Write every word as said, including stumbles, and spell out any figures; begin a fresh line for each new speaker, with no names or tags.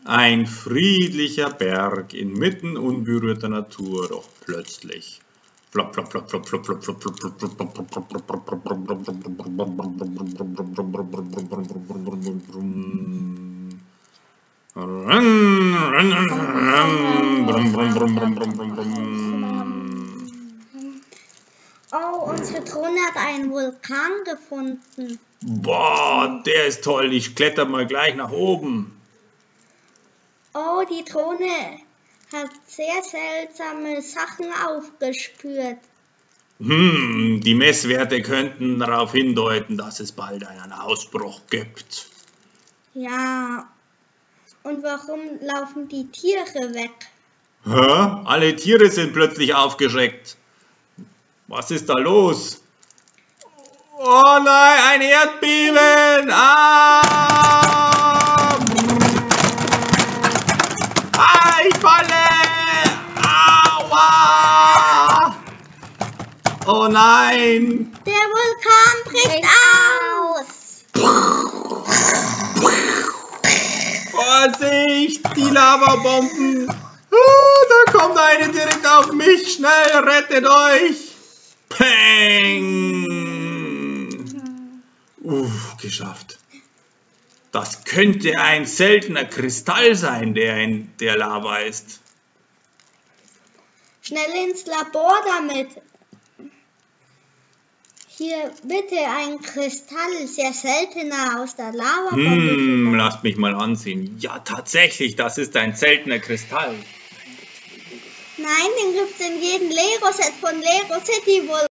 Ein friedlicher Berg inmitten unberührter Natur, doch plötzlich. Flop, flop, flop, flop, flop, flop, flop, flop, flop, flop,
Oh, unsere Drohne hat einen Vulkan gefunden.
Boah, der ist toll. Ich kletter mal gleich nach oben.
Oh, die Drohne hat sehr seltsame Sachen aufgespürt.
Hm, die Messwerte könnten darauf hindeuten, dass es bald einen Ausbruch gibt.
Ja, und warum laufen die Tiere weg?
Hä? Alle Tiere sind plötzlich aufgeschreckt. Was ist da los? Oh nein, ein Erdbeben! Ah! Ah, ich falle! Aua! Oh nein!
Der Vulkan bricht aus!
Vorsicht, die Lavabomben! Oh, da kommt eine direkt auf mich! Schnell, rettet euch! Peng! Uff, geschafft. Das könnte ein seltener Kristall sein, der in der Lava ist.
Schnell ins Labor damit. Hier bitte ein Kristall, sehr seltener aus der Lavabombe.
Hm, lasst mich mal ansehen. Ja, tatsächlich, das ist ein seltener Kristall.
Nein, den gibt es in jedem Lego-Set von Lego City wohl.